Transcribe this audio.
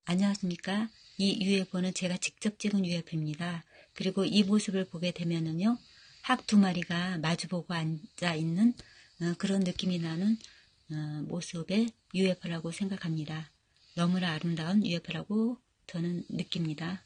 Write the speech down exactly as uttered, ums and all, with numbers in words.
안녕하십니까. 이 유에프오는 제가 직접 찍은 유에프오입니다. 그리고 이 모습을 보게 되면은요, 학 두 마리가 마주보고 앉아있는 그런 느낌이 나는 모습의 유에프오라고 생각합니다. 너무나 아름다운 유에프오라고 저는 느낍니다.